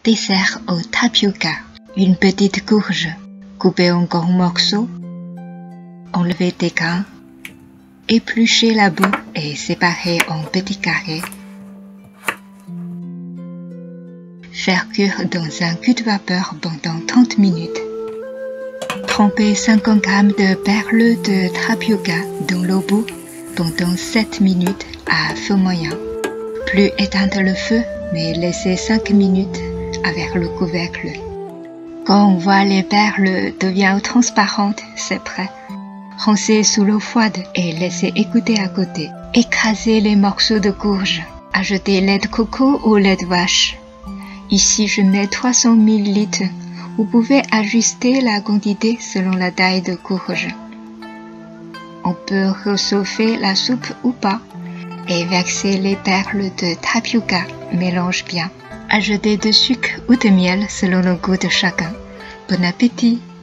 Dessert au tapioca. Une petite courge coupée en grands morceaux. Enlever des grains. Éplucher la boue et séparer en petits carrés. Faire cuire dans un cul de vapeur pendant 30 minutes. Tremper 50 g de perles de tapioca dans l'eau bout pendant 7 minutes à feu moyen. Plus éteindre le feu, mais laisser 5 minutes avec le couvercle. Quand on voit les perles devenir transparentes, c'est prêt. Rincer sous l'eau froide et laisser égoutter à côté. Écraser les morceaux de courge. Ajouter lait de coco ou lait de vache. Ici, je mets 300 ml. Vous pouvez ajuster la quantité selon la taille de courge. On peut réchauffer la soupe ou pas et verser les perles de tapioca. Mélange bien. Ajouter du sucre ou de miel selon le goût de chacun. Bon appétit!